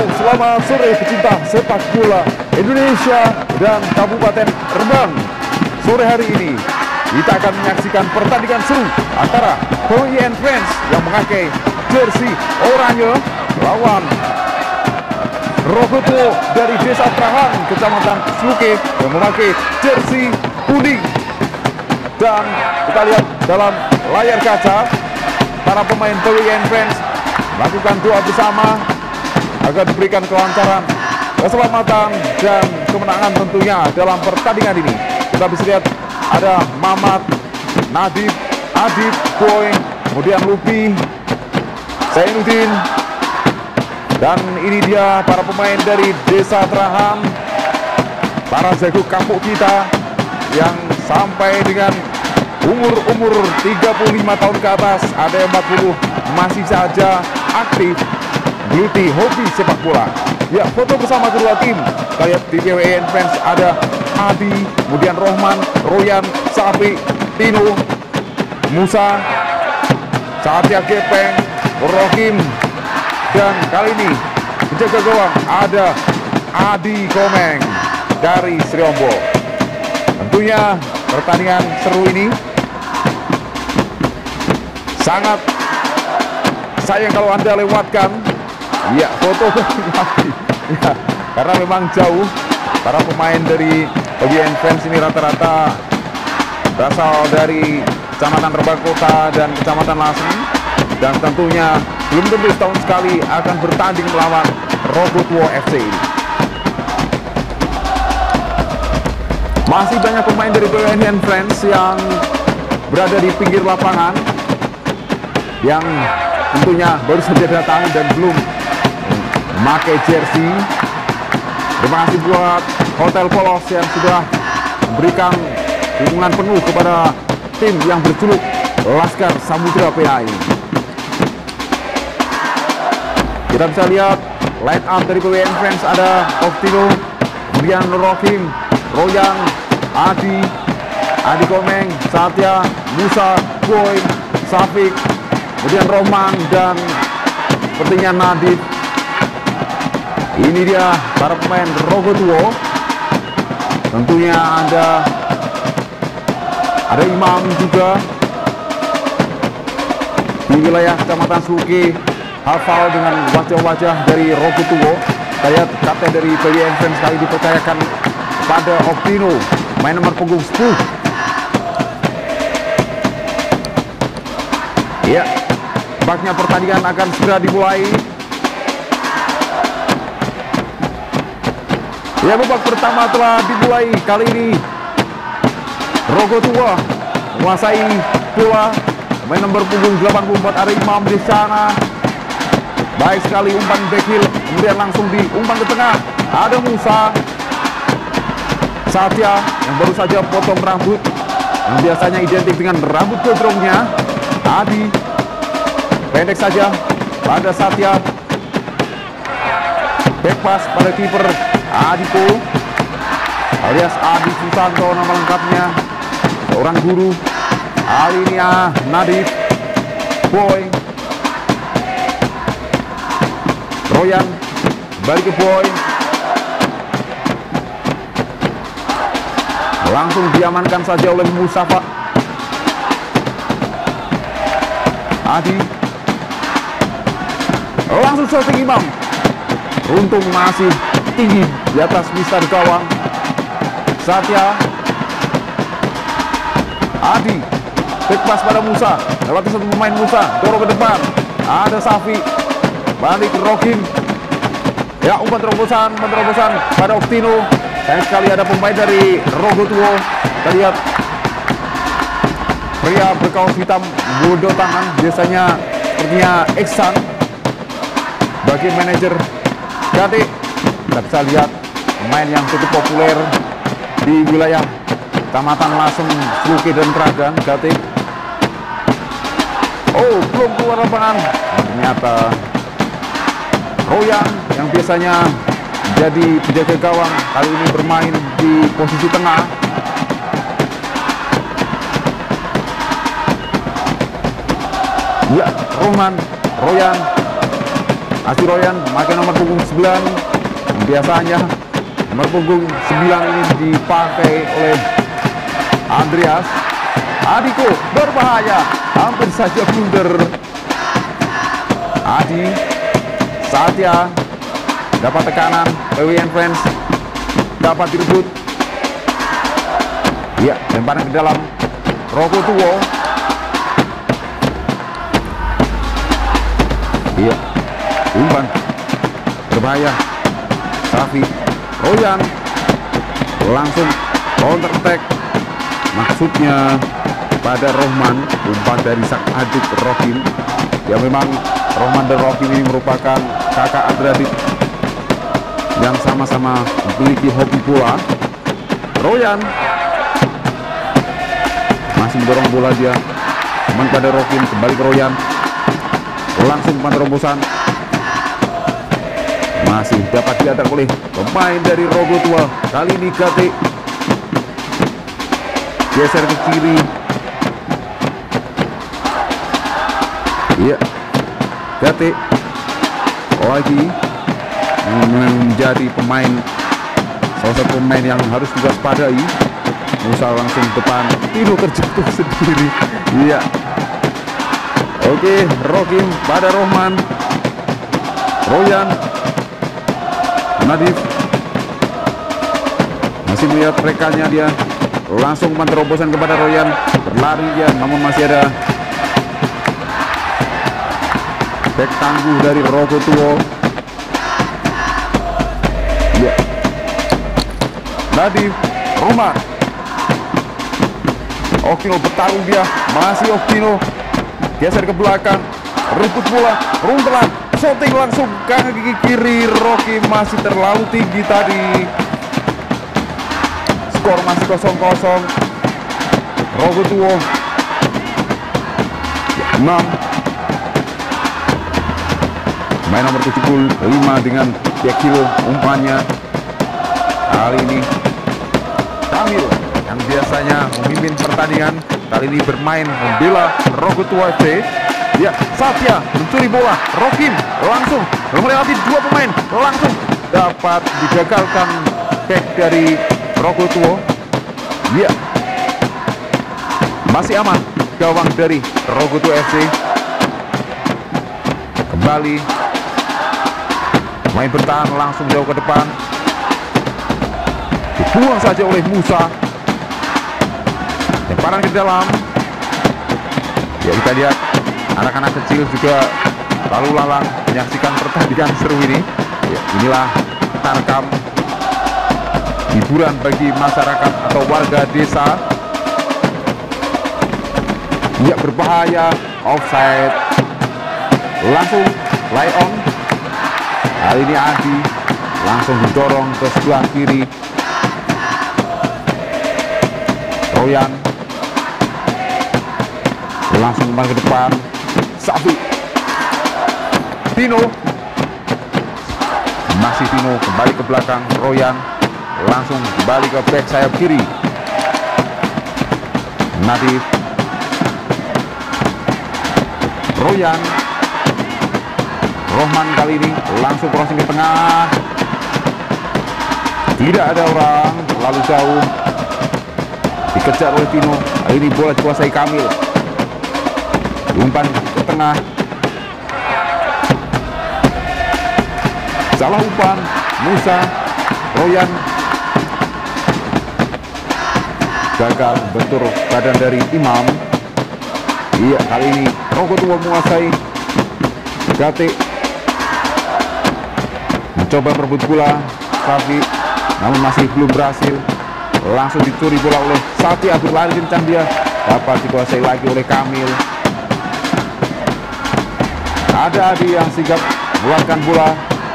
selamat sore pecinta sepak bola Indonesia dan Kabupaten Rembang. Sore hari ini kita akan menyaksikan pertandingan seru antara PWI and Friends yang memakai jersey oranye lawan Rogotuwo dari Desa Trahan, Kecamatan Sluke yang memakai jersey kuning. Dan kita lihat dalam layar kaca para pemain PWI and Friends melakukan doa bersama agar diberikan kelancaran, keselamatan, dan kemenangan tentunya dalam pertandingan ini. Kita bisa lihat ada Mamat, Nadib, Adib, Boy, kemudian Lupi, Zainuddin, dan ini dia para pemain dari Desa Trahan, para jago kampung kita yang sampai dengan umur 35 tahun ke atas, ada yang 40 masih saja aktif geluti hobi sepak bola. Ya, foto bersama kedua tim. Kita lihat di PWI and Friends ada Adi, kemudian Rohman, Royan, Safi, Tino, Musa, Satya Gepeng, Rohim, dan kali ini penjaga gawang ada Adi Komeng dari Sriombo. Tentunya pertandingan seru ini sangat sayang kalau Anda lewatkan. Ya, foto lagi. Ya, karena memang jauh. Para pemain dari PWI and Friends ini rata-rata berasal dari Kecamatan Rembang Kota dan Kecamatan Lasem, dan tentunya belum tentu setahun sekali akan bertanding melawan Rogotuwo FC ini. Masih banyak pemain dari PWI and Friends yang berada di pinggir lapangan yang tentunya baru saja datang dan belum memakai jersey. Terima kasih buat Hotel Polos yang sudah memberikan dukungan penuh kepada tim yang berjuluk Laskar Samudra PAI. Kita bisa lihat line up dari PWI and Friends, ada Oktino, kemudian Rohim, Royan, Adi Komeng, Satya, Musa, Boy, Safik, kemudian Roman, dan sepertinya Nadib. Ini dia para pemain Rogotuwo. Tentunya ada Imam juga di wilayah Kecamatan Sluke, hafal dengan wajah-wajah dari Rogotuwo. Kita lihat kapten dari PWI and Friends kali dipercayakan kepada Oktino, main nomor punggung 10. Ya, tampaknya pertandingan akan segera dimulai. Ya, babak pertama telah dimulai. Kali ini Rogotuwo menguasai bola. Main nomor punggung 84 ada Imam di sana. Baik sekali umpan backheel, kemudian langsung diumpan ke tengah. Ada Musa, Satya yang baru saja potong rambut, yang biasanya identik dengan rambut gondrongnya. Adi pendek saja pada Satya. Back pass pada kiper Adiko alias Adi Susanto nama lengkapnya, seorang guru. Alinia Nadif, Boy, Royan, balik ke Boy, langsung diamankan saja oleh Musafa. Adi langsung shooting Imam, untung masih tinggi di atas mister gawang. Satya, Adi, back pass pada Musa, lewati satu pemain Musa, dorong ke depan. Ada Safi, balik ke Rohim. Ya, umpan terobosan pada Oktino. Sayang sekali ada pemain dari Rogotuwo. Kita lihat pria berkaos hitam bodoh tangan, biasanya sepertinya Iksan bagi manajer Gatik. Kita bisa lihat pemain yang cukup populer di wilayah Kecamatan Lasem, Sluke, dan Kragan, Gatik. Oh, belum keluar lapangan. Ternyata Royan yang biasanya jadi penjaga gawang kali ini bermain di posisi tengah. Ya, Roman, Royan, Masih Royan memakai nomor punggung 9. Biasanya nomor punggung 9 ini dipakai oleh Andreas. Adiko berbahaya, hampir saja blunder. Adi Satya dapat tekanan, PWN Friends dapat direbut. Ya, lemparan ke dalam. Roko Tuwo. Iya, umpan berbahaya. Safi Royan langsung counter attack, maksudnya pada Rohman. Umpan dari sang adik Rokim, ya memang Rohman dan Rokim ini merupakan kakak adik yang sama-sama memiliki hobi bola. Royan masih mendorong bola dia, teman pada Rokim, kembali ke Royan, langsung umpan terobosan, masih dapat diatak oleh pemain dari Rogo Tua. Kali ini Gate geser ke kiri. Iya, Gate lagi menjadi pemain, salah satu pemain yang harus diwaspadai. Musa langsung depan, Tino terjatuh sendiri. Iya, oke, Rokim pada Rohman. Royan, Nadif masih melihat rekannya, dia langsung umpan terobosan kepada Royan. Berlari dia, namun masih ada back tangguh dari Rogo Tuwo. Ya, Nadif, Roman, Okino bertarung dia, masih Okino geser ke belakang, rebut bola, runtelan, shooting langsung kaki kiri. Rocky masih terlalu tinggi tadi. Skor masih 0-0. Rogo Tuwo 6. Main nomor 75 dengan Bekil umpannya. Kali ini Kamil yang biasanya memimpin pertandingan, kali ini bermain membela Rogo Tua FC. Ya, Satya mencuri bola, Rokim langsung melewati dua pemain, langsung dapat digagalkan back dari Rogo Tua. Ya, masih aman gawang dari Rogo Tua FC. Kembali main bertahan, langsung jauh ke depan, dibuang saja oleh Musa. Lemparan ke dalam. Ya, kita lihat anak-anak kecil juga lalu lalang menyaksikan pertandingan seru ini. Ya, inilah tarkam hiburan bagi masyarakat atau warga desa. Ya, berbahaya, offside, langsung lay on. Kali ini Adi langsung didorong ke sebelah kiri. Royan langsung kembali ke depan. Safi, Tino, masih Tino kembali ke belakang. Royan langsung kembali ke back sayap kiri. Nadif, Royan, Rohman kali ini langsung crossing ke tengah. Tidak ada orang, terlalu jauh, dikejar oleh Tino. Kali ini bola dikuasai Kamil. Umpan ke tengah, salah umpan. Musa, Royan gagal bentur badan dari Imam. Iya, kali ini Rogo Tua menguasai. Gate mencoba merebut bola Safi, namun masih belum berhasil. Langsung dicuri bola oleh Satya, berlari kencang dia, dapat dikuasai lagi oleh Kamil. Ada Adi yang sigap mengeluarkan bola.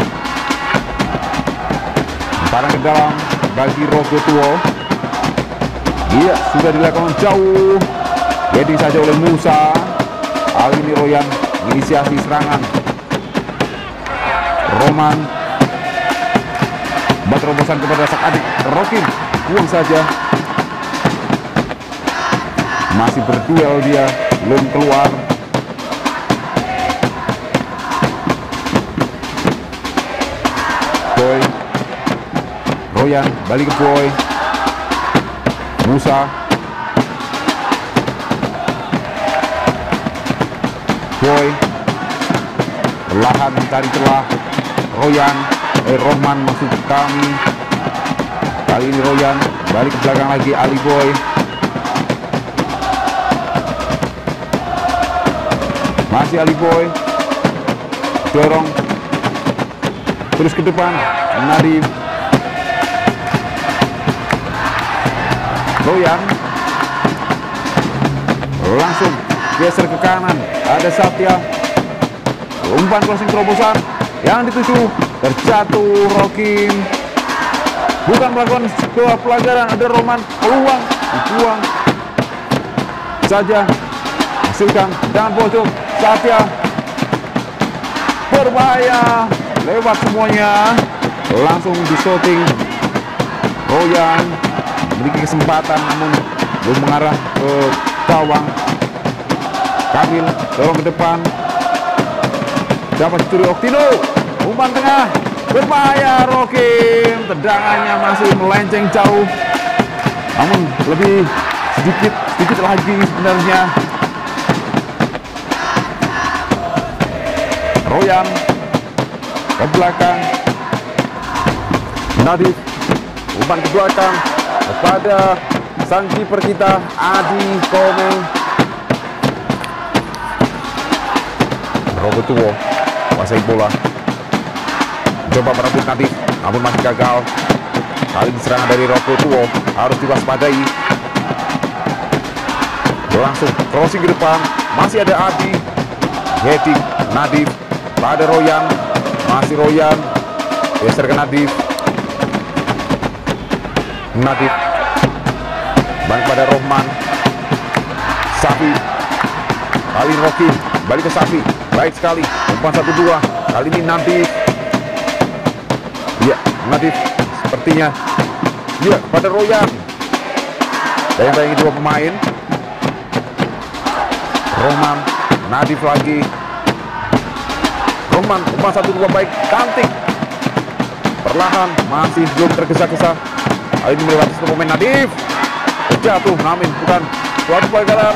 Lemparan ke dalam bagi Rogo Tua. Iya, sudah dilakukan jauh, heading saja oleh Musa. Kali ini Royan menginisiasi serangan. Roman buat terobosan kepada sang adik Rokim, buang saja. Masih berduel dia, belum keluar. Royan balik ke Boy. Musa. Boy perlahan mencari celah. Rohman masuk ke kami. Kali ini Royan balik ke belakang lagi. Ali Boy. Masih Ali Boy. Dorong terus ke depan. Nadif. Royan langsung geser ke kanan. Ada Satya. Umpan crossing terobosan yang dituju. Terjatuh Rokim. Bukan melakukan sebuah pelanggaran. Ada Roman. Peluang dibuang saja. Hasilkan dengan pojok. Satya berbahaya. Lewat semuanya. Langsung di shooting. Royan memiliki kesempatan namun belum mengarah ke gawang. Kamil dorong ke depan. Dapat dicuri Oktino. Umpan tengah. Berbahaya Rokim. Tendangannya masih melenceng jauh. Namun lebih sedikit lagi sebenarnya. Royan ke belakang. Nadif. Umpan ke belakang kepada sang kiper kita Adi Komeng. Rogotuwo menguasai bola. Coba merebut Nadif, namun masih gagal. Kali ini serangan dari Rogotuwo harus diwaspadai. Langsung crossing ke depan. Masih ada Adi. Heading Nadif pada Royan. Masih Royan. Geser ke Nadif. Nadif balik pada Rohman. Safi. Kali Rocky balik ke Safi. Baik sekali. Umpan 1-2. Kali ini Nadif. Ya, Nadif sepertinya. Ya, pada Royan. Tayang-tayangi dua pemain. Rohman. Nadif lagi. Rohman. Umpan 1-2 baik. Cantik. Perlahan. Masih belum tergesa-gesa. Kali ini melewati satu pemain Nadif. Jatuh, namun bukan suatu pelanggaran.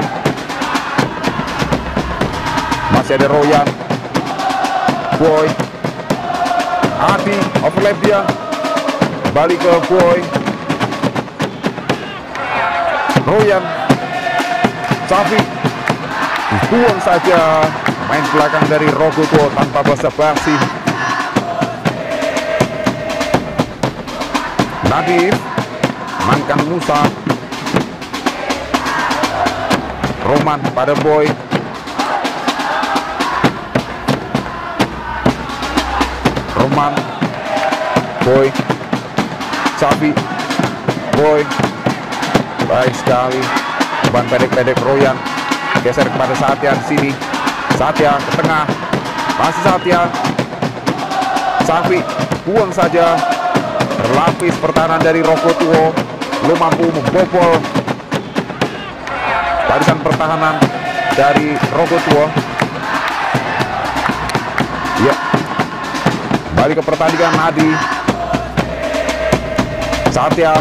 Masih ada Royan. Boy. Adi, overlap dia. Balik ke Boy. Royan. Safi. Dibuang saja. Main belakang dari Rogotuwo tanpa basa-basi. Nadif menangkan Musa. Roman pada Boy. Roman. Boy. Safi. Boy. Baik sekali. Ban pendek-pendek Royan. Geser kepada Satya di sini. Satya ke tengah. Masih Satya. Safi. Buang saja. Berlapis pertahanan dari Rogotuwo. Belum mampu membobol barisan pertahanan dari Rogotuwo. Ya. Balik ke pertandingan Adi. Satya.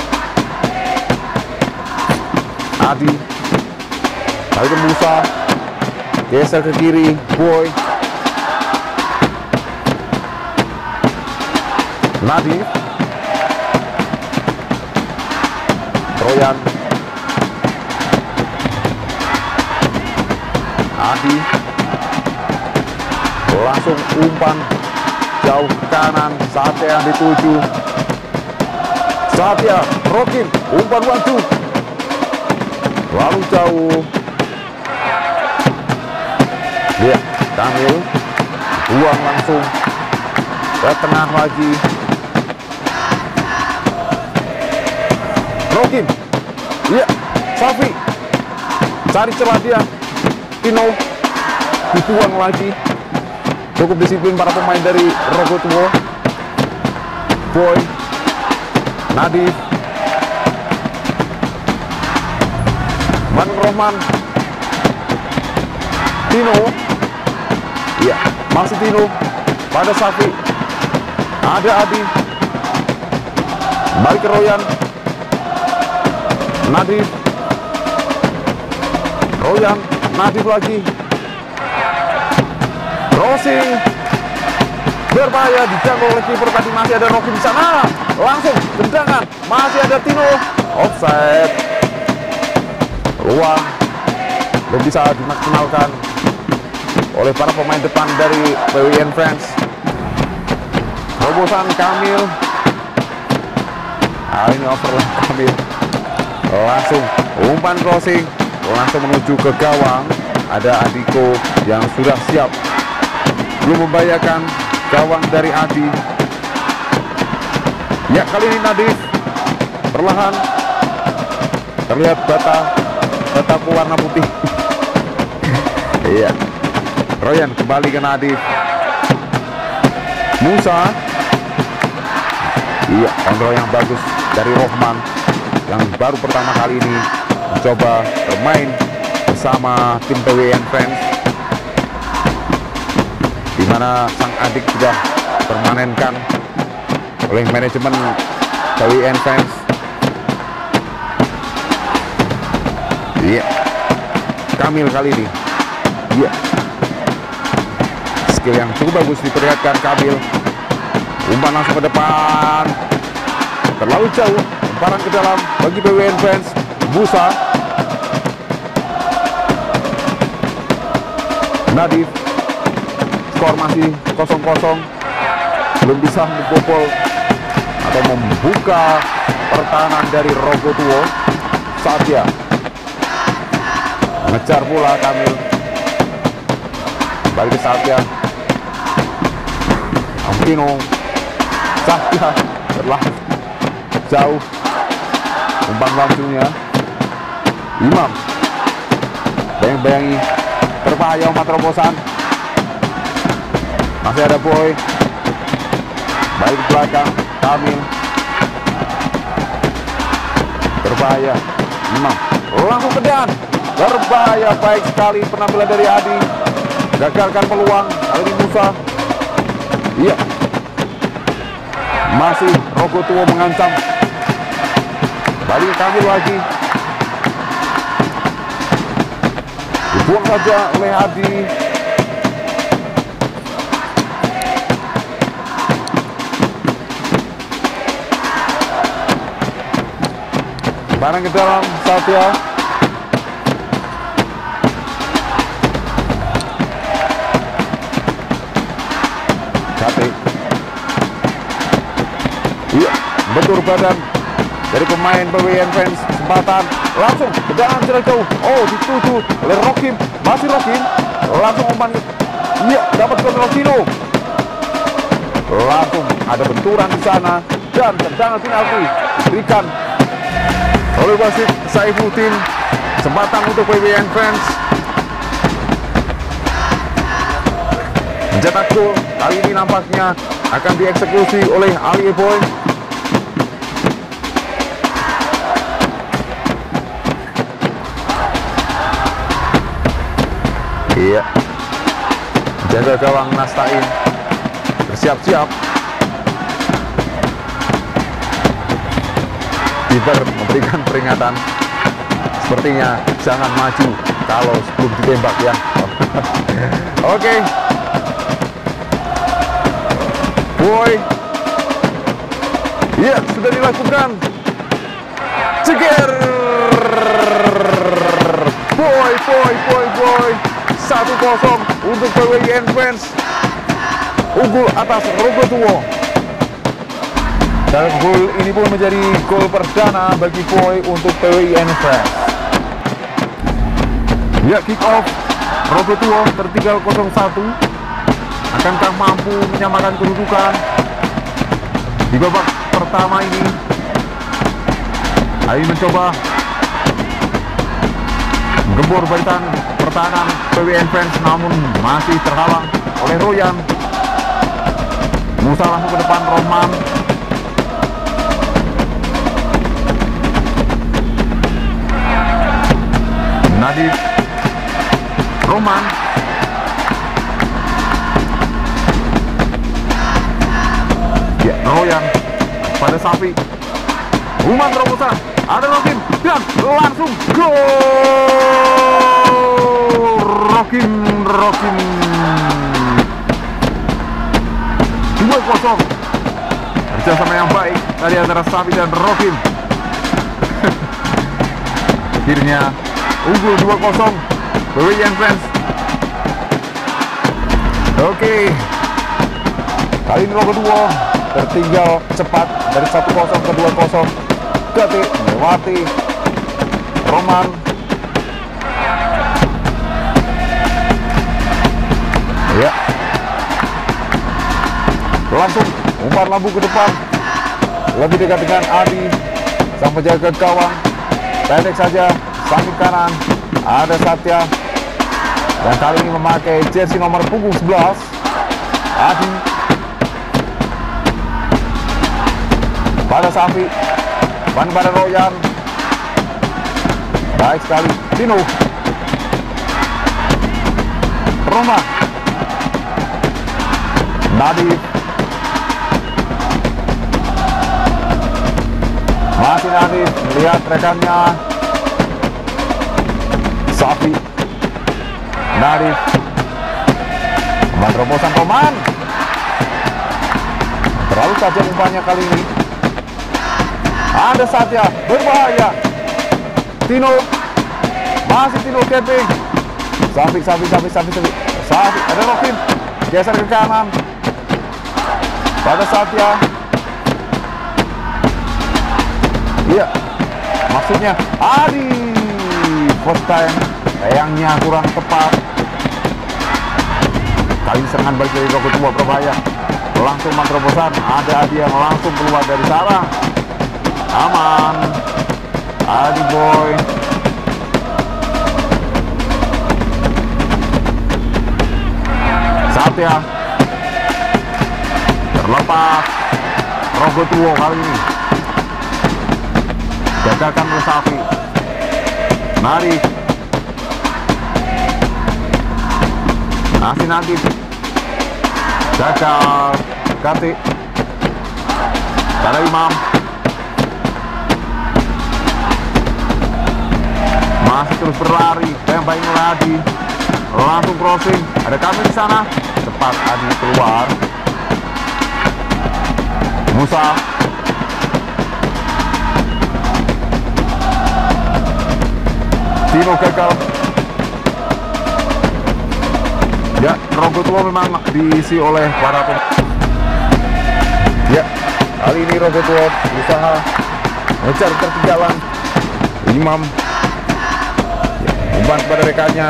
Adi. Balik ke Musa. Geser ke kiri. Boy. Nadif. Royan. Adi. Langsung umpan jauh ke kanan. Satya yang dituju. Satya. Rokim. Umpan 1-2. Lalu jauh. Ya, Kamil. Buang langsung ke tengah lagi. Rokim. Iya, Safi. Cari celah dia. Tino. Dibuang lagi. Cukup disiplin para pemain dari Rogotuwo. Boy. Nadif. Rohman. Tino. Iya, masih Tino. Pada Safi. Ada Adi. Balik ke Royan. Nadif. Royan, Nadif lagi. Crossing. Berbahaya, dijangkau oleh kiper tadi. Masih ada Rocky di sana. Langsung tendangan. Masih ada Tino. Offside. Ruang belum bisa dimaksimalkan oleh para pemain depan dari PWN Friends. Terobosan Kamil. Ini overlap Kamil. Langsung umpan crossing, langsung menuju ke gawang. Ada Adiko yang sudah siap, belum membahayakan gawang dari Adi. Ya, kali ini Nadif perlahan terlihat bataku warna putih. Iya, Royan kembali ke Nadif. Musa. Iya, kontrol yang bagus dari Rohman yang baru pertama kali ini mencoba bermain bersama tim PWN Friends, di mana sang adik sudah permanenkan oleh manajemen PWN Friends. Iya, Kamil kali ini. Iya, skill yang cukup bagus diperlihatkan Kamil. Umpan langsung ke depan, terlalu jauh, lemparan ke dalam bagi PWN Friends. Musa. Nadif. Skor masih 0-0, belum bisa membobol atau membuka pertahanan dari Rogotuwo. Satya mengejar pula Kamil. Balik ke Satya. Ampino. Satya terlalu jauh, umpan langsungnya. Imam bayang-bayangi, berbahaya umat terobosan. Masih ada Boy. Balik ke belakang Kamil. Berbahaya. Imam langsung ke Dan. Berbahaya, baik sekali penampilan dari Adi. Gagalkan peluang kali ini Musa. Iya, masih Rogotuwo mengancam. Balik ke Kamil lagi. Dibuang saja oleh Adi. Barang ke dalam Satya. Kate. Iya, bentur badan dari pemain PWN Friends. Kesempatan langsung tendangan jarak jauh. Oh, dituju oleh Rokim. Masih Rokim. Langsung umpan. Iya, dapat kontrol Tino. Langsung ada benturan di sana dan tendangan penalti diberikan oleh wasit Saifuddin. Kesempatan untuk PWN Friends mencetak gol. Kali ini nampaknya akan dieksekusi oleh Ali Boy. Iya, jaga gawang Nastain bersiap-siap. Kiper memberikan peringatan, sepertinya jangan maju kalau sebelum ditembak ya. Oke. Boy. Iya, sudah dilakukan. Ceger. Boy. 1-0 untuk PWN Friends. Unggul atas Rogotuwo. Dan gol ini pun menjadi gol perdana bagi Boy untuk PWN Friends. Ya, kick off. Rogotuwo tertinggal 0-1. Akankah mampu menyamakan kedudukan di babak pertama ini? Ayo mencoba menggembur barisan pertahanan PWN Friends, namun masih terhalang oleh Royan. Musa langsung ke depan, Rohman. Nadif. Rohman. Ya, Royan pada Safi. umpan terobosan, ada Rokim dan langsung gol. Rokim 2-0. Kerjasama yang baik tadi antara Safi dan Rokim. Akhirnya unggul 2-0 PWI Fans. Oke, kali ini Rogo Duo tertinggal cepat dari 1-0 ke 2-0. Gati melewati Roman. Ya, langsung umpan lambung ke depan, lebih dekat dengan Adi, sang penjaga gawang. Pendek saja, samping kanan ada Satya, dan kali ini memakai jersey nomor punggung 11 Adi. Pada Safi, pada Royan, baik sekali Tino, Roma, Nadif, masih Nadif melihat rekannya. Safi, Nadif, terobosan Roman, terlalu tajam umpannya kali ini. Ada Satya, berbahaya. Tino, masih Tino camping. Safi, ada Rokim, geser ke kanan. Pada Satya. Iya, maksudnya Adi. First time, sayangnya kurang tepat. Kali ini serangan balik dari Rogo Tua berbahaya. Langsung terobosan, ada Adi yang langsung keluar dari sarang. Aman, Adi boy. Satya terlepas. Rogo Tua kali ini gagalkan oleh Safi. Mari masih Nadif, gagal. Gati pada Imam, masih terus berlari. Tembak lagi, langsung crossing. Ada kami di sana, cepat Adi keluar. Musa, Tino gagal. Ya, Rogo Tua memang diisi oleh para ya, kali ini Rogo Tua berusaha mengejar ketertinggalan. Imam ya, umpan kepada rekannya,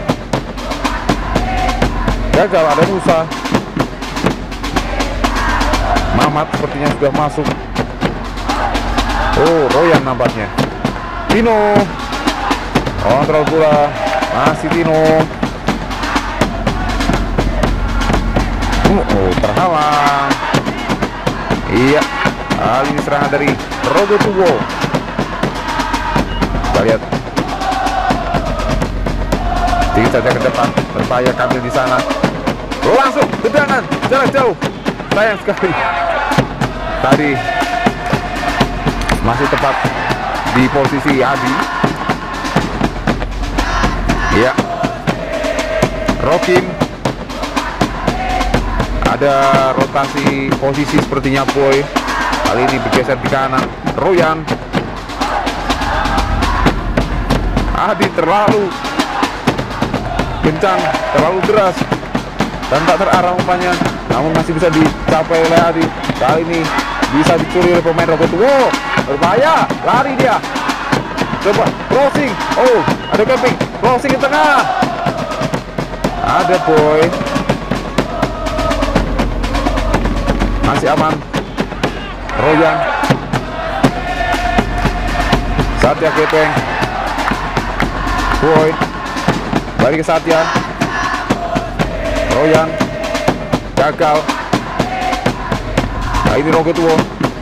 gagal. Ada Musa, Mamat sepertinya sudah masuk. Oh, Royan nampaknya. Tino kontrol bola, masih Tino. Terhalang. Iya, kali ini serangan dari Rogo Tua. Kita lihat, tinggi saja ke depan, berbahaya Kamil di sana. Langsung tendangan jarak jauh, sayang sekali. Tadi masih tepat di posisi Adi. Iya, Rokim. Ada rotasi posisi sepertinya boy. Kali ini bergeser di kanan. Royan, Adi terlalu kencang, terlalu deras dan tak terarah umpannya, namun masih bisa dicapai oleh Adi. Kali ini bisa dicuri oleh pemain Rogo Tua. Berbahaya, lari dia. Coba crossing. Oh, ada camping. Crossing ke tengah. Ada boy. Masih aman. Royan, Satya kepeng. Boy, balik ke Satya. Royan, gagal. Nah, ini Rogo Tua.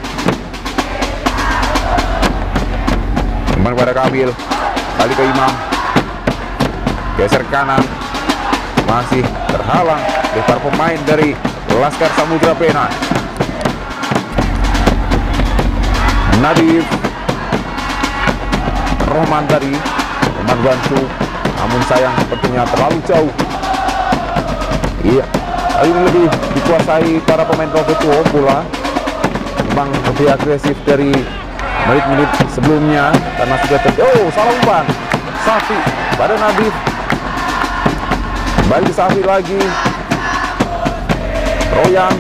Kembali pada Kamil. Balik ke Imam. Geser kanan. Masih terhalang lempar pemain dari Laskar Samudra Pena. Nadif Rohman tadi membantu, namun sayang sepertinya terlalu jauh. Iya, kali ini lebih dikuasai para pemain Rogotua bola. Memang lebih agresif dari menit-menit sebelumnya karena sudah salah umpan. Safi pada Nadif, kembali ke Safi lagi. Royan,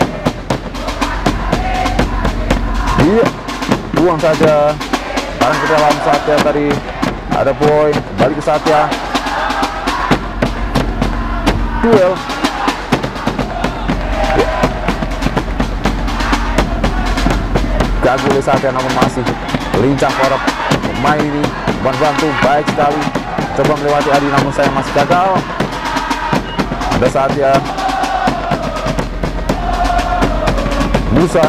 iya, buang saja. Sekarang ke dalam Satya tadi. Ada Boy, kembali ke Satya. Duel. Ya. Gagal oleh Satya, namun masih lincah para pemain ini. Bantu baik sekali. Coba melewati Adi, namun saya masih gagal. Ada Satya. Musa.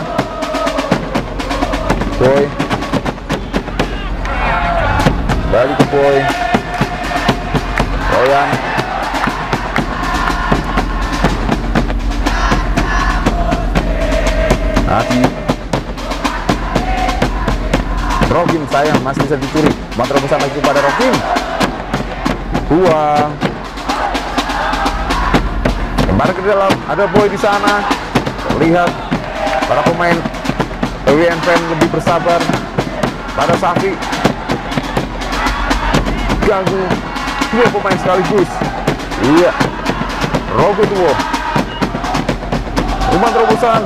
Boy. Balik ke Boy. Royan. Adi. Rokim sayang masih bisa dicuri. Bang terobosan lagi pada Rokim. Buang. Kembali ke dalam. Ada Boy di sana. Lihat para pemain PWN Fan lebih bersabar. Pada Safi. Ganggu dua pemain sekaligus. Iya, Rogotua. Umpan terobosan.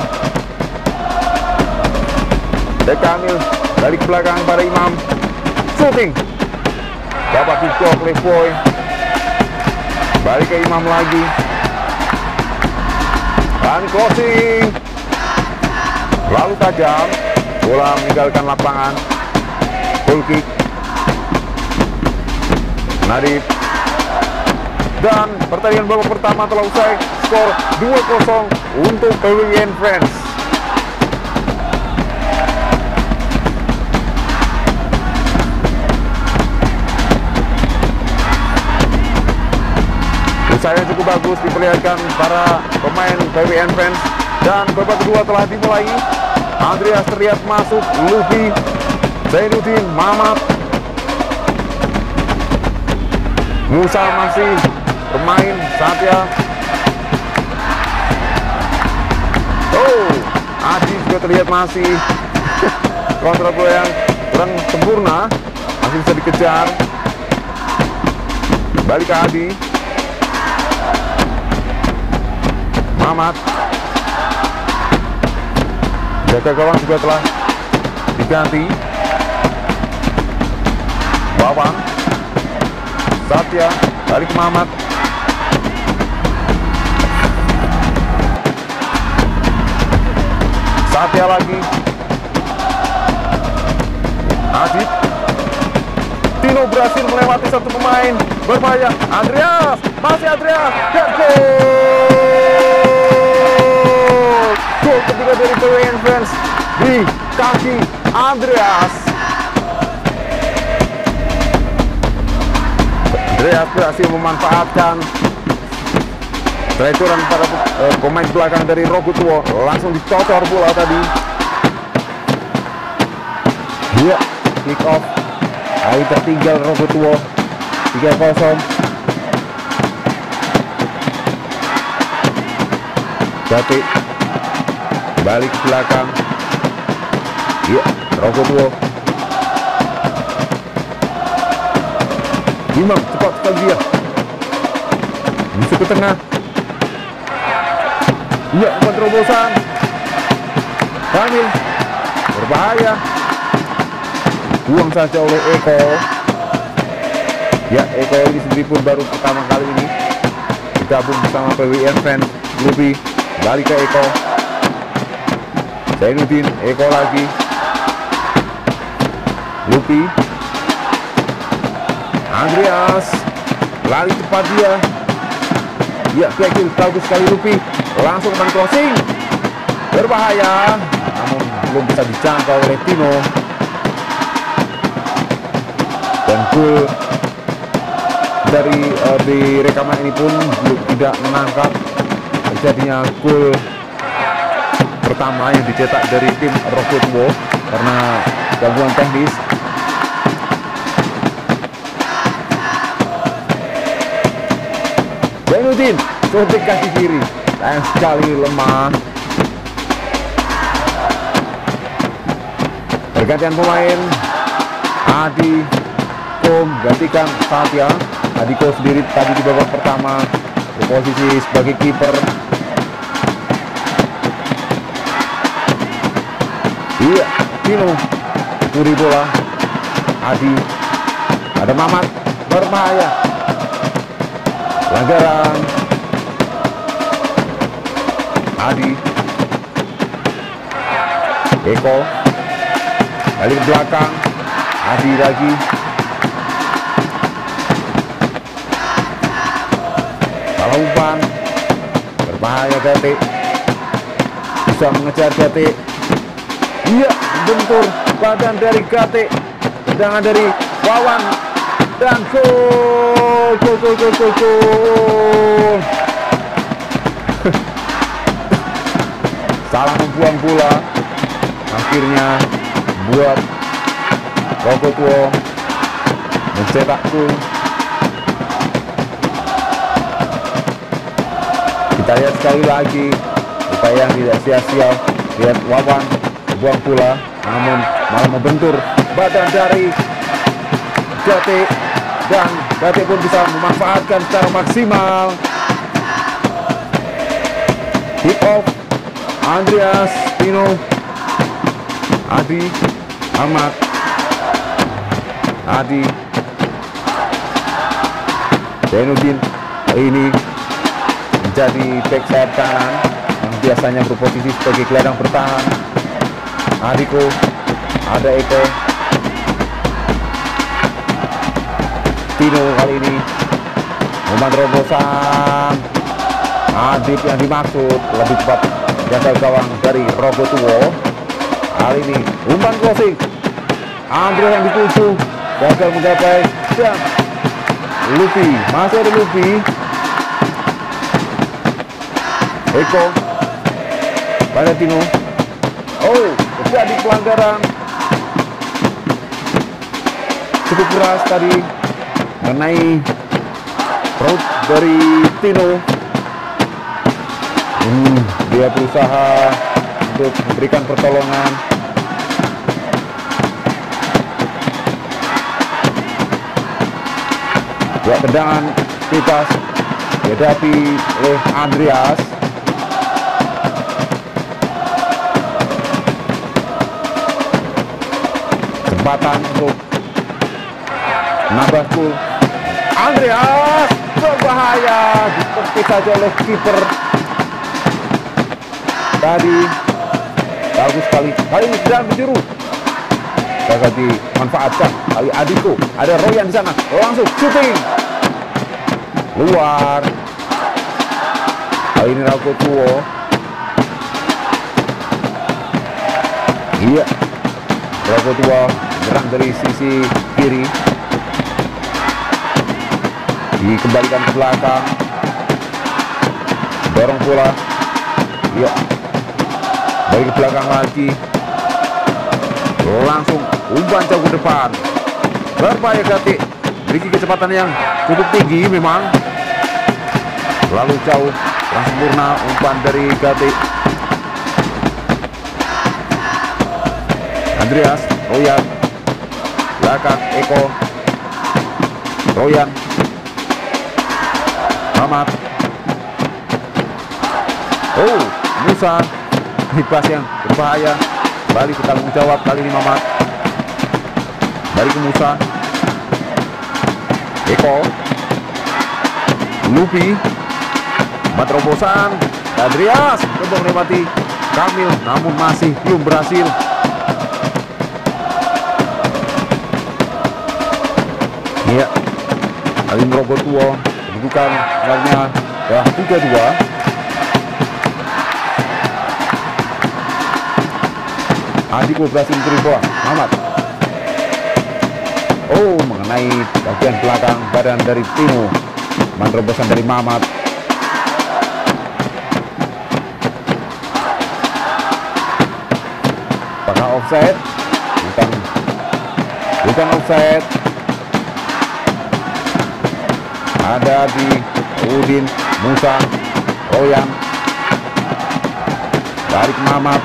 Kamil balik belakang pada Imam. Shooting. Dapat diblok oleh Boy. Balik ke Imam lagi. Dan crossing. Lalu tajam. Bola meninggalkan lapangan. Goal kick. Nadif. Dan pertandingan babak pertama telah usai. Skor 2-0 untuk PWN Friends. Usahanya cukup bagus diperlihatkan para pemain PWN Friends. Dan babak kedua telah dimulai. Andreas terlihat masuk. Luffy, Zainuddin, Mamat, Musa masih bermain. Satya. Adi juga terlihat masih kontra bola yang kurang sempurna. Masih bisa dikejar. Balik ke Adi. Mamat. Jaga gawang juga telah diganti. Bawang. Satya, balik ke Mamat. Satya lagi. Adit. Tino berhasil melewati satu pemain. Berbahaya. Andreas. Masih Andreas. Dan gol. Gol ketiga dari PWN Friends di kaki Andreas. Andreas berhasil memanfaatkan trecoran para pemain belakang dari Rogotua. Langsung dicocor bola tadi. Iya, kick off. Kali tertinggal Rogotua 3-0. Batik balik ke belakang. Iya, Rogotua. Imam cepat sekali dia. Masuk ke tengah. Iya, umpan terobosan. Kamil berbahaya. Buang saja oleh Eko. Ya, Eko ini sendiri pun baru pertama kali ini bergabung bersama PWN Friends. Lupi balik ke Eko. Zainuddin, Eko lagi. Lupi. Andreas lari cepat dia. Ya, kecil bagus sekali Lupi. Langsung umpan crossing. Berbahaya. Namun belum bisa dijangkau oleh Tino. Dan gol dari di rekaman ini pun tidak menangkap terjadinya gol pertama yang dicetak dari tim Rogotua. karena gangguan teknis. Zainuddin suntik kaki kiri, sayang sekali lemah. Pergantian pemain, Adiko gantikan Satya. Adiko sendiri tadi di babak pertama berposisi sebagai kiper. Iya, Tino curi bola. Adi, ada Mamat berbahaya. Pelanggaran. Adi, Eko balik ke belakang. Adi lagi. Salah umpan. Berbahaya Gate. Bisa mengejar Gate. Iya, bentur badan dari Gate. Tendangan dari Wawan. Dan gol. Salah membuang bola. Akhirnya buat Rogotuwo mencetak gol. Kita lihat sekali lagi upaya yang tidak sia-sia. Lihat Wawan buang bola, namun malah membentur badan dari Gate, dan Gate pun bisa memanfaatkan secara maksimal. Kick off Andreas, Tino, Adi, Ahmad, Adi, Zainuddin ini menjadi back sayap kanan yang biasanya berposisi sebagai gelandang bertahan. Adiko, ada Eko, Tino kali ini umpan terobosan. Adit yang dimaksud, lebih cepat jaga gawang dari Rogotuwo. Kali ini umpan crossing, Andre yang dituju gagal menggapai, dan Lupi, masih ada Lupi. Eko pada Tino. Oh, terjadi pelanggaran cukup keras tadi mengenai perut dari Tino. Dia berusaha untuk memberikan pertolongan. Ya, tendangan bebas dihadapi oleh Andreas. Kesempatan untuk menambah gol. Andreas berbahaya, ditepis saja oleh kiper tadi. Bagus sekali, kali ini sedang menjuru, gagal dimanfaatkan. Kali Adiko, ada Royan di sana, langsung shooting luar. Kali ini Rogotuwo. Iya, Rogotuwo menyerang dari sisi kiri, dikembalikan ke belakang, dorong bola. Iya, balik ke belakang lagi, langsung umpan jauh ke depan. Berbahaya Gate, memiliki kecepatan yang cukup tinggi memang, lalu jauh, kurang sempurna umpan dari Gate. Andreas, Royan, belakang Eko, Royan, Mamat. Oh, Musa, bebas yang berbahaya. Balik ke tanggung jawab kali ini Mamat. Balik ke Musa. Eko, Lupi, terobosan Andreas coba melewati Kamil, namun masih belum berhasil. Iya, kali ini Rogotuwo kedudukan sebenarnya ya 3-2. Adiko berhasil mencuri bola. Mamat. Oh, mengenai bagian belakang badan dari Tino. Terobosan dari Mamat. Apakah offside? bukan offside. Ada di Udin, Musa, Royan, tarik Mamat,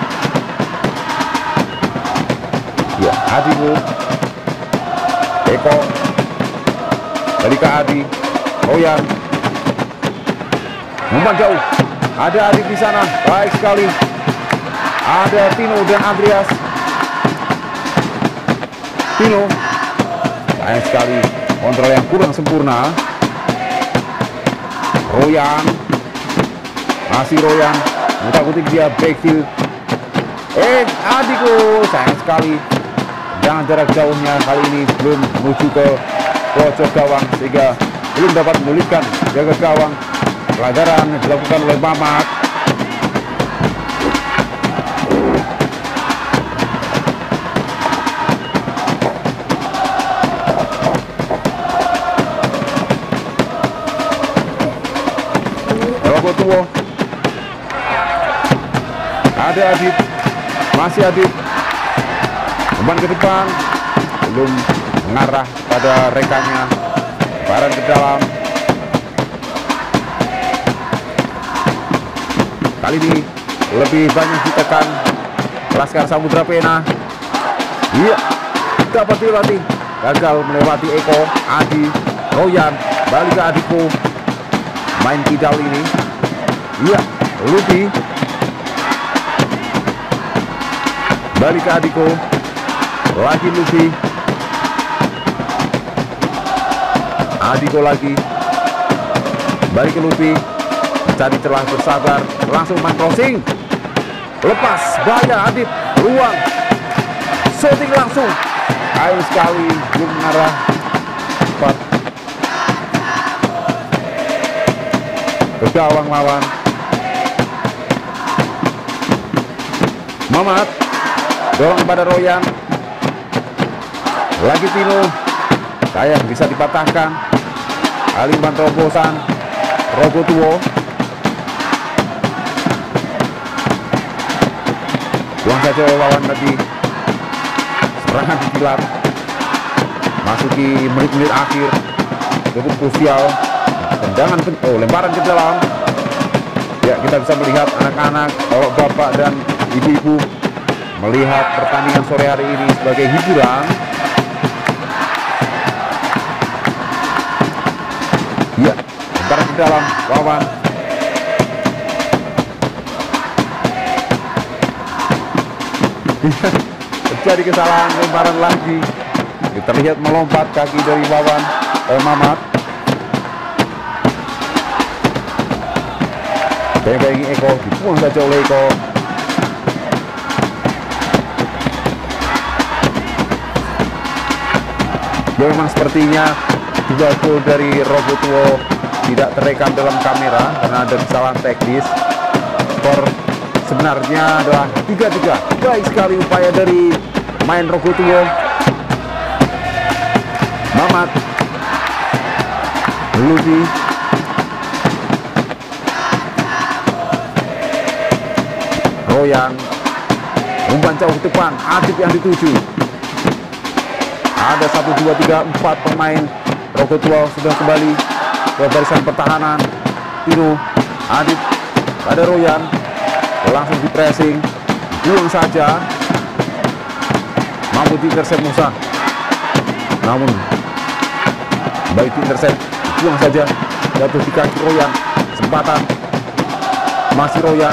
ya Adiku, Eko, balik ke Adi, Royan, umpan jauh, ada Adi di sana, baik sekali, ada Tino dan Andreas, Tino, sayang sekali, kontrol yang kurang sempurna. Royan, masih Royan, mutak-mutik dia backfield. Adiku, sayang sekali, jangan jarak jauhnya kali ini belum menuju ke pojok gawang sehingga belum dapat memulihkan jaga gawang. Pelanggaran dilakukan oleh Mamat. Tua. Ada Adit, masih Adit, umpan ke depan, belum mengarah pada rekannya, lemparan ke dalam. Kali ini lebih banyak ditekan Laskar Samudra Pena. Iya, dapat dilatih, gagal melewati Eko, Adi, Royan, balik ke Adiko, main kidal ini. Iya, Lupi, balik ke Adiko, lagi Lupi, Adiko lagi, balik ke Lupi, mencari celah bersabar, langsung main crossing, lepas, bahaya Adit, ruang, shooting langsung, ayo sekali, belum mengarah, cepat, ke gawang lawan. Mamat dorong pada Royan, lagi Tino, sayang bisa dipatahkan. Alimban terobosan Robotuo, buang saja lawan tadi. Serangan dikilat, masuki menit-menit akhir, cukup krusial. Tendangan, lemparan ke dalam. Ya, kita bisa melihat anak-anak, bapak dan ibu-ibu melihat pertandingan sore hari ini sebagai hiburan. Ya, lemparan ke dalam lawan. Terjadi kesalahan, lemparan lagi. Terlihat melompat kaki dari Wawan Mamat. Kayak Eko, dibuang saja oleh Eko. Ya memang sepertinya 2 gol dari Robotuo tidak terekam dalam kamera karena ada kesalahan teknis. Skor sebenarnya adalah 3-3. Baik sekali upaya dari main Robotuo. Mamat, Ludi, Royan, umpan jauh depan, Adit yang dituju. Ada 1, 2, 3, 4 pemain Robotuo sudah kembali ke barisan pertahanan. Tino, Adit, ada Royan, langsung di pressing, buang saja, mampu di intercept Musa, namun baik di intercept, buang saja, jatuh di kaki Royan, kesempatan, masih Royan,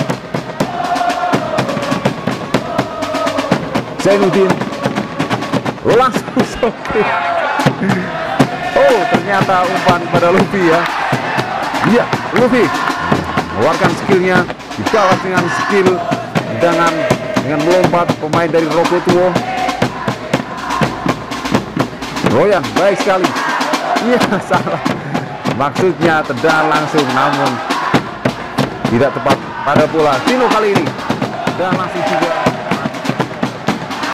Zainuddin, langsung sopir. Oh, ternyata umpan pada Luffy ya. Iya, Luffy mengeluarkan skillnya, dibalas dengan skill dengan melompat pemain dari Robotuo. Royan, baik sekali. Iya, salah. Maksudnya tendang langsung, namun tidak tepat pada bola. Tino kali ini dan langsung juga